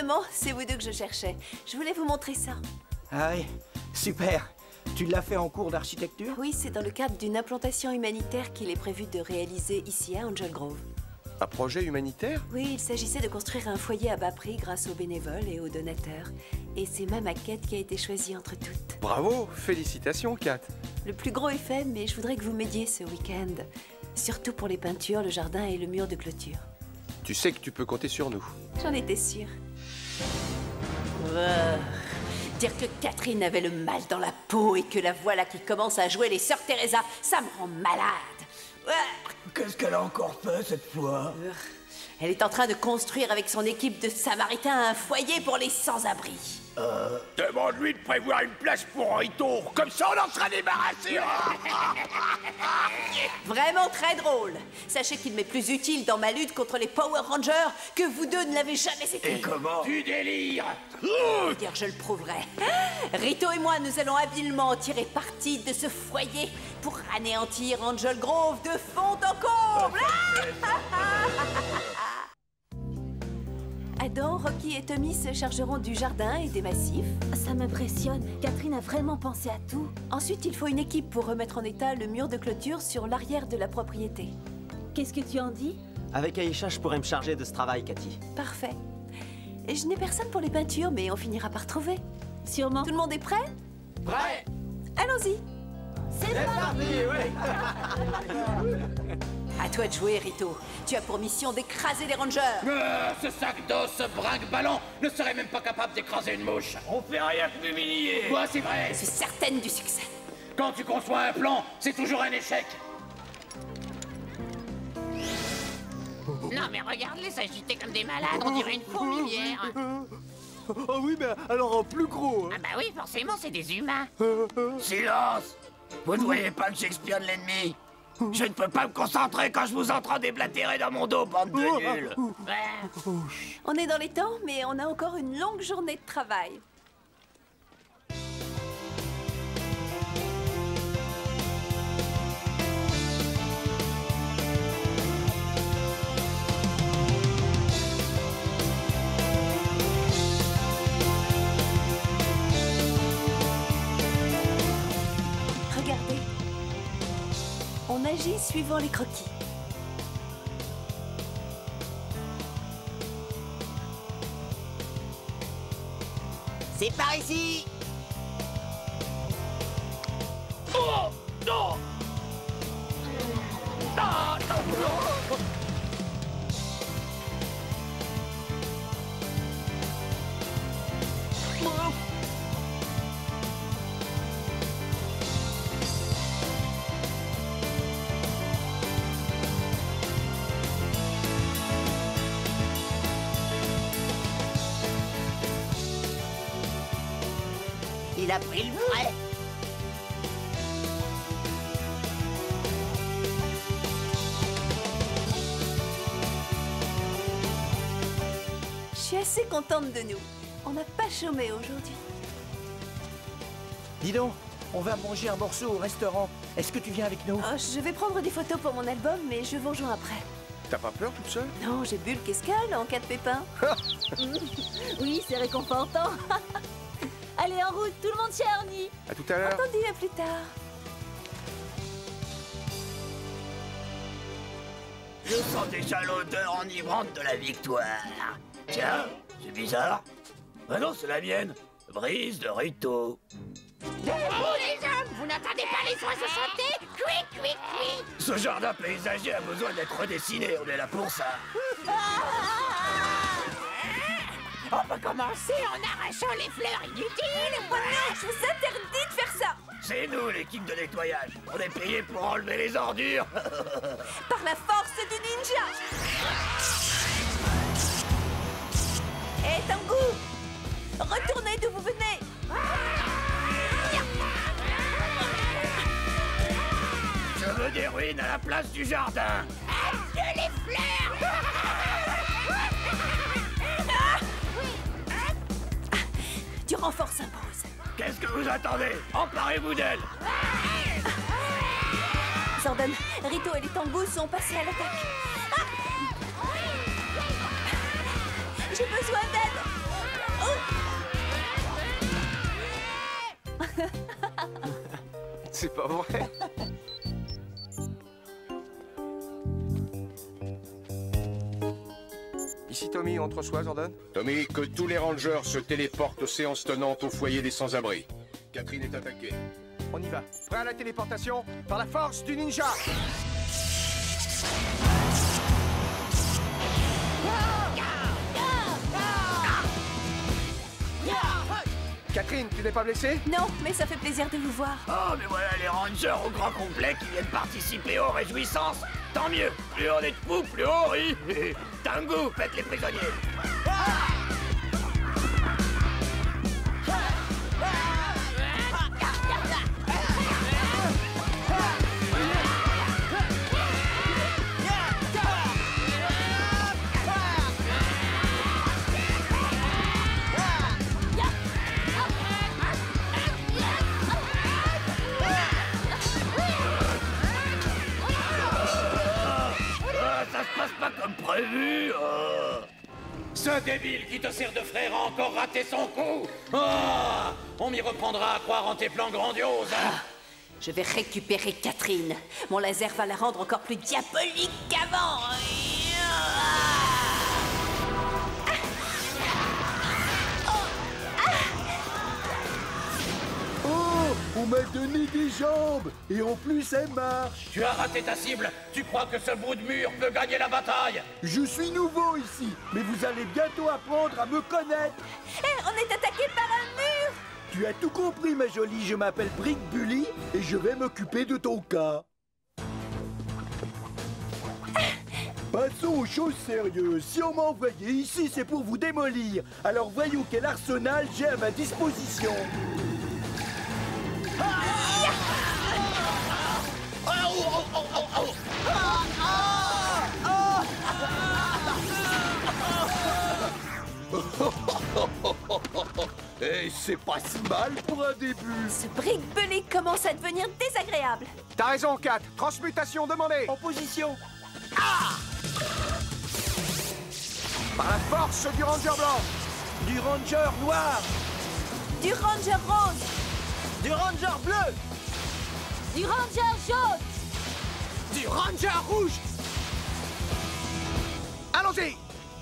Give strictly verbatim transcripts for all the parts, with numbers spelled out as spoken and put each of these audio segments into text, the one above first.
Justement, c'est vous deux que je cherchais. Je voulais vous montrer ça. Ah oui, super. Tu l'as fait en cours d'architecture? Oui, c'est dans le cadre d'une implantation humanitaire qu'il est prévu de réaliser ici à Angel Grove. Un projet humanitaire? Oui, il s'agissait de construire un foyer à bas prix grâce aux bénévoles et aux donateurs. Et c'est ma maquette qui a été choisie entre toutes. Bravo, félicitations, Kat. Le plus gros est fait, mais je voudrais que vous m'aidiez ce week-end. Surtout pour les peintures, le jardin et le mur de clôture. Tu sais que tu peux compter sur nous. J'en étais sûre. Oh. Dire que Catherine avait le mal dans la peau et que la voilà qui commence à jouer les sœurs Teresa, ça me rend malade. Oh. Qu'est-ce qu'elle a encore fait cette fois? Oh. Elle est en train de construire avec son équipe de Samaritains un foyer pour les sans-abri. Euh... Demande-lui de prévoir une place pour Rito, comme ça on en sera débarrassé. Vraiment très drôle. Sachez qu'il m'est plus utile dans ma lutte contre les Power Rangers que vous deux ne l'avez jamais été. Et comment? Tu délires. Dire, je le prouverai. Rito et moi, nous allons habilement tirer parti de ce foyer pour anéantir Angel Grove de fond en comble. Adam, Rocky et Tommy se chargeront du jardin et des massifs. Ça m'impressionne. Catherine a vraiment pensé à tout. Ensuite, il faut une équipe pour remettre en état le mur de clôture sur l'arrière de la propriété. Qu'est-ce que tu en dis? Avec Aïcha, je pourrais me charger de ce travail, Cathy. Parfait. Et je n'ai personne pour les peintures, mais on finira par trouver. Sûrement. Tout le monde est prêt? Prêt. Allons-y. C'est parti, oui. À toi de jouer, Rito. Tu as pour mission d'écraser les Rangers. Euh, ce sac d'os, ce brinque-ballon, ne serait même pas capable d'écraser une mouche. On fait rien que m'humilier. Ouais, c'est vrai. Je suis certaine du succès. Quand tu conçois un plan, c'est toujours un échec. Non mais regarde-les s'agiter comme des malades, on dirait une fourmilière. Oh oui, mais alors en plus gros. Ah bah oui, forcément, c'est des humains. Silence. Vous ne voyez pas que j'espionne l'ennemi? Je ne peux pas me concentrer quand je vous entends déblatérer dans mon dos, bande de nuls. Ouais. On est dans les temps, mais on a encore une longue journée de travail. Regardez. On agit suivant les croquis. C'est par ici. Oh non. Ah, non, non. Il a pris le frais. Je suis assez contente de nous. On n'a pas chômé aujourd'hui. Dis donc, on va manger un morceau au restaurant. Est-ce que tu viens avec nous? Oh, je vais prendre des photos pour mon album, mais je vous rejoins après. T'as pas peur toute seule? Non, j'ai Bulk et Skull en cas de pépin. Oui, c'est réconfortant. Allez, en route, tout le monde chez Ernie. À tout à l'heure. Entendu, à plus tard. Je sens déjà l'odeur enivrante de la victoire. Tiens, c'est bizarre. Ah non, c'est la mienne. Brise de Rito. Debout les hommes, vous n'entendez pas les oiseaux chanter? Quick, quick, quick. Ce jardin paysager a besoin d'être redessiné, on est là pour ça. On peut commencer en arrachant les fleurs inutiles. Oh non, je vous interdis de faire ça. C'est nous, l'équipe de nettoyage. On est payé pour enlever les ordures. Par la force du ninja. Hé, Tangu, retournez d'où vous venez. Je veux des ruines à la place du jardin. Adieu les fleurs. Du renfort s'impose. Qu'est-ce que vous attendez? Emparez-vous d'elle. Zordon, Rito et les Tangus sont passés à l'attaque. Ah, j'ai besoin d'aide. C'est pas vrai. Ici Tommy, entre soi, Zordon. Tommy, que tous les rangers se téléportent aux séances tenantes au foyer des sans-abri. Catherine est attaquée. On y va. Prêt à la téléportation par la force du ninja. Catherine, tu n'es pas blessée? Non, mais ça fait plaisir de vous voir. Oh, mais voilà les rangers au grand complet qui viennent participer aux réjouissances. Tant mieux. Plus on est de fous, plus on rit. Tango, faites les prisonniers. Prévu, oh. Ce débile qui te sert de frère a encore raté son coup. Oh, on m'y reprendra à croire en tes plans grandioses. Ah, je vais récupérer Catherine. Mon laser va la rendre encore plus diabolique qu'avant. On m'a donné des jambes, et en plus elle marche. Tu as raté ta cible. Tu crois que ce bout de mur peut gagner la bataille? Je suis nouveau ici, mais vous allez bientôt apprendre à me connaître. Hé, hey, on est attaqué par un mur. Tu as tout compris, ma jolie. Je m'appelle Brick Bully, et je vais m'occuper de ton cas. Passons aux choses sérieuses. Si on m'a envoyé ici, c'est pour vous démolir. Alors voyons quel arsenal j'ai à ma disposition. Et c'est pas si mal pour un début. Ce Brick Bully commence à devenir désagréable. T'as raison, Kat. Transmutation demandée. En position. Ah! Par la force du Ranger blanc. Du Ranger noir. Du Ranger rose. Du Ranger bleu. Du Ranger jaune. Du Ranger rouge. Allons-y.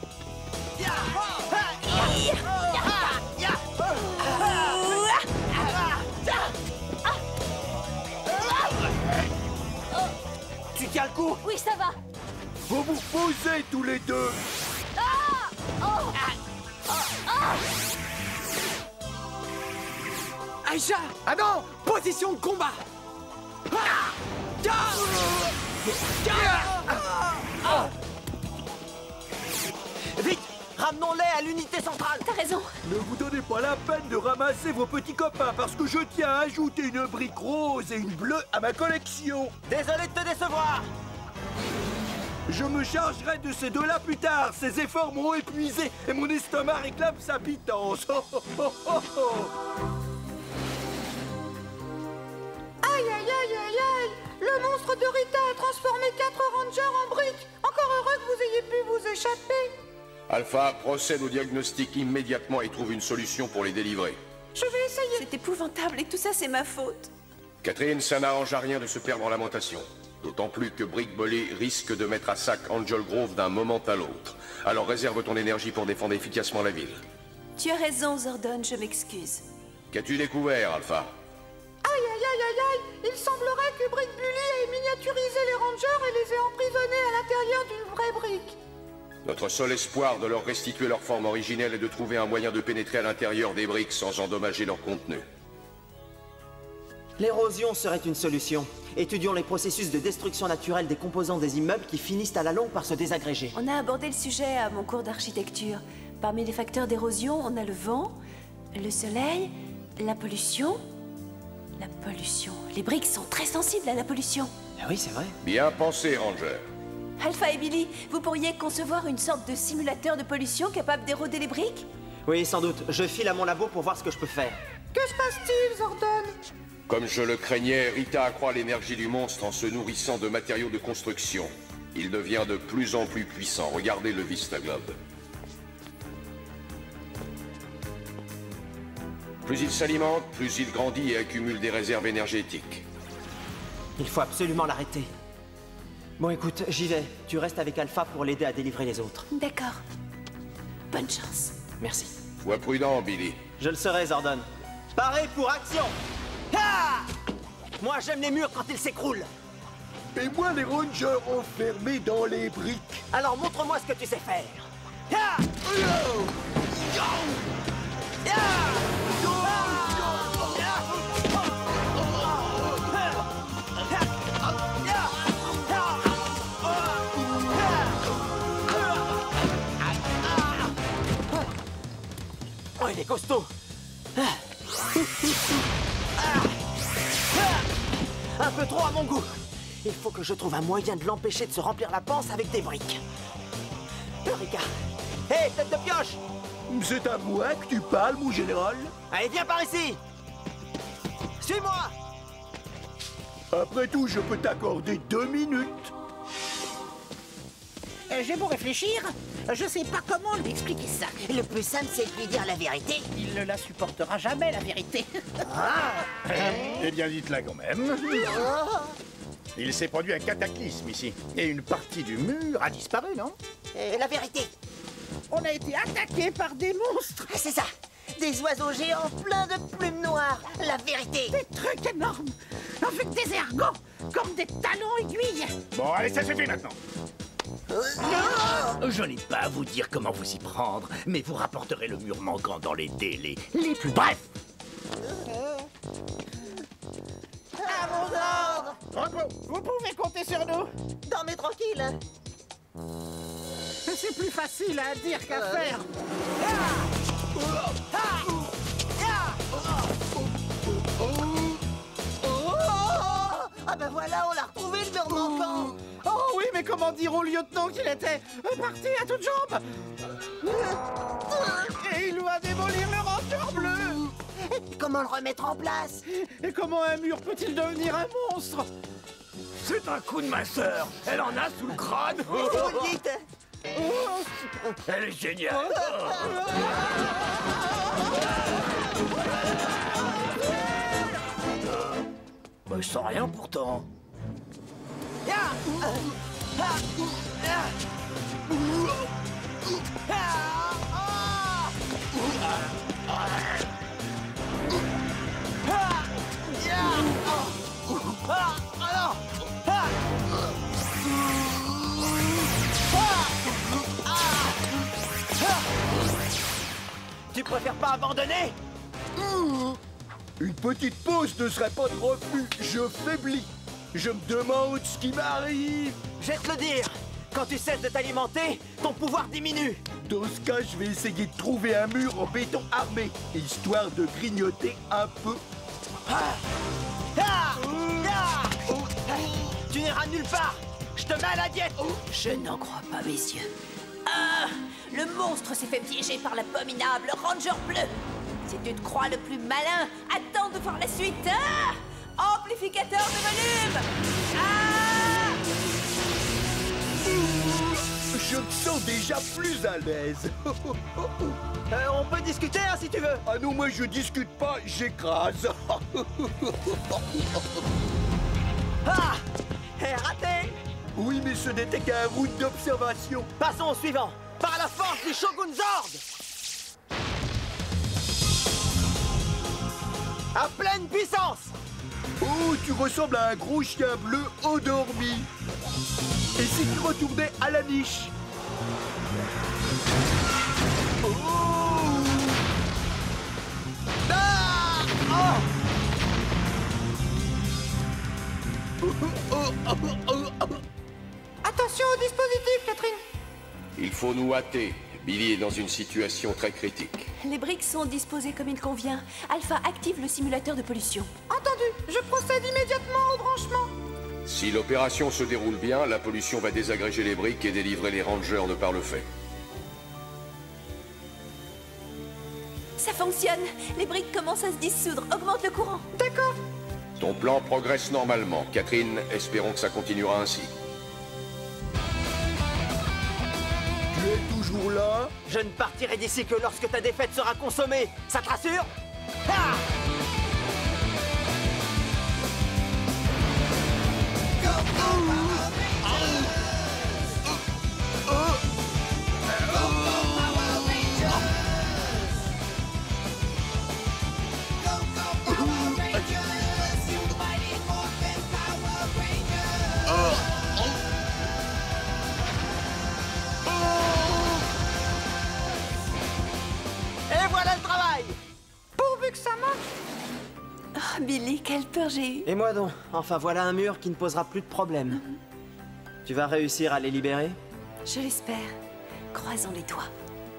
Tu tiens le coup? Oui, ça va. Vous vous posez tous les deux. Ah oh. Ah Aïcha! Ah non! Position de combat! Vite! Ramenons-les à l'unité centrale! T'as raison. Ne vous donnez pas la peine de ramasser vos petits copains parce que je tiens à ajouter une brique rose et une bleue à ma collection. Désolé de te décevoir! Je me chargerai de ces deux-là plus tard. Ces efforts m'ont épuisé et mon estomac réclame sa pitance. Oh, oh, oh, oh, oh. Aïe, aïe, aïe, aïe, aïe! Le monstre de Rita a transformé quatre rangers en briques. Encore heureux que vous ayez pu vous échapper. Alpha, procède au diagnostic immédiatement et trouve une solution pour les délivrer. Je vais essayer. C'est épouvantable et tout ça, c'est ma faute. Catherine, ça n'arrange à rien de se perdre en lamentation. D'autant plus que Brick Bully risque de mettre à sac Angel Grove d'un moment à l'autre. Alors réserve ton énergie pour défendre efficacement la ville. Tu as raison, Zordon, je m'excuse. Qu'as-tu découvert, Alpha? Aïe, aïe, aïe, aïe, aïe! Il semblerait que Brick Bully ait miniaturisé les rangers et les ait emprisonnés à l'intérieur d'une vraie brique. Notre seul espoir de leur restituer leur forme originelle est de trouver un moyen de pénétrer à l'intérieur des briques sans endommager leur contenu. L'érosion serait une solution. Étudions les processus de destruction naturelle des composants des immeubles qui finissent à la longue par se désagréger. On a abordé le sujet à mon cours d'architecture. Parmi les facteurs d'érosion, on a le vent, le soleil, la pollution. La pollution. Les briques sont très sensibles à la pollution. Ah oui, c'est vrai. Bien pensé, Ranger. Alpha et Billy, vous pourriez concevoir une sorte de simulateur de pollution capable d'éroder les briques? Oui, sans doute. Je file à mon labo pour voir ce que je peux faire. Que se passe-t-il, Zordon? Comme je le craignais, Rita accroît l'énergie du monstre en se nourrissant de matériaux de construction. Il devient de plus en plus puissant. Regardez le Vista Globe. Plus il s'alimente, plus il grandit et accumule des réserves énergétiques. Il faut absolument l'arrêter. Bon, écoute, j'y vais. Tu restes avec Alpha pour l'aider à délivrer les autres. D'accord. Bonne chance. Merci. Sois prudent, Billy. Je le serai, Zordon. Paré pour action! Ah! Moi, j'aime les murs quand ils s'écroulent. Et moi, les Rangers enfermés dans les briques. Alors montre-moi ce que tu sais faire. Ah! Oh, il est costaud. Un peu trop à mon goût. Il faut que je trouve un moyen de l'empêcher de se remplir la panse avec des briques. Eureka! Hé, hey, tête de pioche! C'est à moi que tu parles, mon général? Allez, viens par ici! Suis-moi! Après tout, je peux t'accorder deux minutes. Euh, J'ai beau réfléchir, je sais pas comment lui expliquer ça. Le plus simple, c'est de lui dire la vérité. Il ne la supportera jamais, la vérité. Ah. Eh bien, dites-la quand même. Oh. Il s'est produit un cataclysme ici. Et une partie du mur a disparu, non? Euh, la vérité. On a été attaqué par des monstres. C'est ça. Des oiseaux géants pleins de plumes noires. La vérité. Des trucs énormes, avec des ergots, comme des talons aiguilles. Bon, allez, ça suffit maintenant. Je n'ai pas à vous dire comment vous y prendre, mais vous rapporterez le mur manquant dans les délais les plus brefs. À vos ordres. Vous pouvez compter sur nous. Dormez tranquille. C'est plus facile à dire qu'à Euh. faire. Ah ben voilà, on l'a retrouvé le mur manquant. Oh oui, mais comment dire au lieutenant qu'il était parti à toutes jambes? Et il va démolir le ranger bleu. Comment le remettre en place? Et comment un mur peut-il devenir un monstre? C'est un coup de ma sœur. Elle en a sous le crâne. Vous le dites. Elle est géniale. Bah, je sens rien pourtant. Tu préfères pas abandonner? Une petite pause ne serait pas de refus. Je faiblis. Je me demande ce qui m'arrive. Je vais te le dire. Quand tu cesses de t'alimenter, ton pouvoir diminue. Dans ce cas, je vais essayer de trouver un mur en béton armé, histoire de grignoter un peu. Ah ah ah tu n'iras nulle part. Je te mets à la diète. Je n'en crois pas, messieurs. Ah! Le monstre s'est fait piéger par l'abominable Ranger bleu. Si tu te crois le plus malin, attends de voir la suite. Ah! Amplificateur de volume. Ah! Je me sens déjà plus à l'aise. Euh, on peut discuter, hein, si tu veux. Ah non, moi je discute pas, j'écrase. Ah! Eh, raté! Oui, mais ce n'était qu'un route d'observation. Passons au suivant. Par la force du Shogun Zord! À pleine puissance! Oh, tu ressembles à un gros chien bleu endormi. Et si tu retournais à la niche? Oh! Ah! Oh! Attention au dispositif, Catherine. Il faut nous hâter. Billy est dans une situation très critique. Les briques sont disposées comme il convient. Alpha active le simulateur de pollution. Entendu, je procède immédiatement au branchement. Si l'opération se déroule bien, la pollution va désagréger les briques et délivrer les rangers de par le fait. Ça fonctionne. Les briques commencent à se dissoudre. Augmente le courant. D'accord. Ton plan progresse normalement. Catherine, espérons que ça continuera ainsi. Tu es toujours là? Je ne partirai d'ici que lorsque ta défaite sera consommée. Ça te rassure? Ah! que ça marche. Oh, Billy, quelle peur j'ai eue. Et moi donc, enfin voilà un mur qui ne posera plus de problème. Tu vas réussir à les libérer? Je l'espère. Croisons les doigts.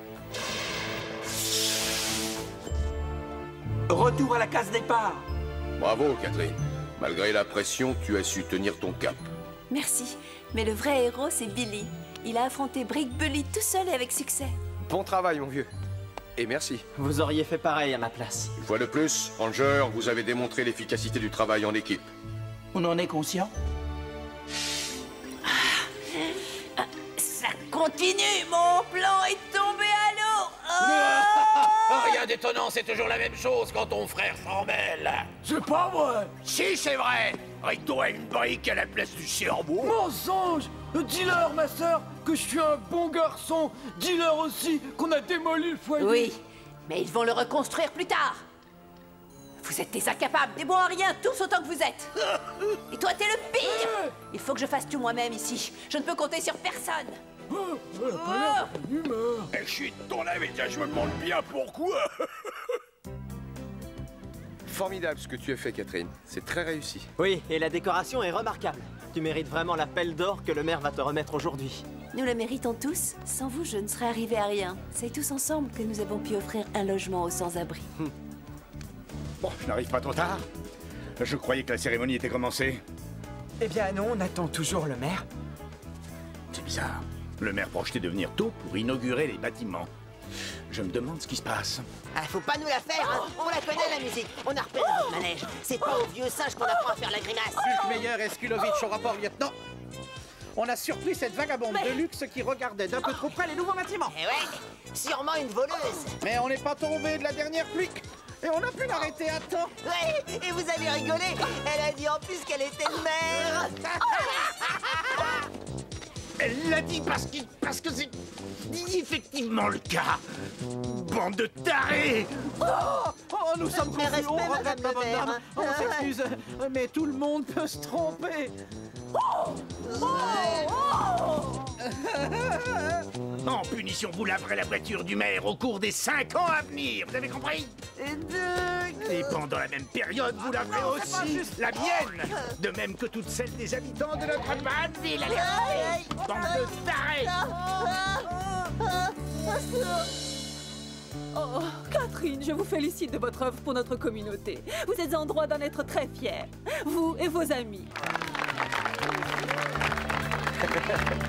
Retour à la case départ. Bravo, Catherine. Malgré la pression, tu as su tenir ton cap. Merci. Mais le vrai héros, c'est Billy. Il a affronté Brick Bully tout seul et avec succès. Bon travail, mon vieux. Et merci. Vous auriez fait pareil à ma place. Une fois de plus, Ranger, vous avez démontré l'efficacité du travail en équipe. On en est conscient? Ça continue, mon plan est tombé à l'eau. Oh Rien d'étonnant, c'est toujours la même chose quand ton frère s'en mêle. C'est pas vrai. Si, c'est vrai. Rito a une brique à la place du cerveau. Mensonge. Dis-leur, ma sœur, que je suis un bon garçon. Dis-leur aussi qu'on a démoli le foyer. Oui, mais ils vont le reconstruire plus tard. Vous êtes des incapables, des bons à rien, tous autant que vous êtes. Et toi, t'es le pire. Il faut que je fasse tout moi-même ici. Je ne peux compter sur personne. Oh, elle a pas l'air d'humeur. Je suis de ton avis, je me demande bien pourquoi. Formidable ce que tu as fait, Catherine. C'est très réussi. Oui, et la décoration est remarquable. Tu mérites vraiment la pelle d'or que le maire va te remettre aujourd'hui. Nous le méritons tous. Sans vous, je ne serais arrivé à rien. C'est tous ensemble que nous avons pu offrir un logement aux sans-abri. Hum. Bon, je n'arrive pas trop tard. Je croyais que la cérémonie était commencée. Eh bien non, on attend toujours le maire. C'est bizarre. Le maire projetait de venir tôt pour inaugurer les bâtiments. Je me demande ce qui se passe. Ah, faut pas nous la faire, hein. On la connaît, la musique. On a repéré notre manège. C'est pas au vieux singe qu'on apprend à faire la grimace. Hulkmeyer et Skulovitch au rapport, lieutenant. On a surpris cette vagabonde de luxe qui regardait d'un peu trop près les nouveaux bâtiments. Eh ouais, sûrement une voleuse. Mais on n'est pas tombé de la dernière pluie. Et on a pu l'arrêter à temps. Ouais, et vous allez rigoler. Elle a dit en plus qu'elle était le maire. Elle l'a dit parce que parce que c'est effectivement le cas. Bande de tarés. Oh, oh nous sommes Mais confus, on respect, regrette, ma madame bonne le maire. dame. On s'excuse, mais tout le monde peut se tromper. Oh, En punition, vous laverez la voiture du maire au cours des cinq ans à venir. Vous avez compris? Et pendant la même période, vous laverez aussi la mienne. De même que toutes celles des habitants de notre bonne ville. Allez, bande de tarés. Oh, Catherine, je vous félicite de votre œuvre pour notre communauté. Vous êtes en droit d'en être très fiers. Vous et vos amis.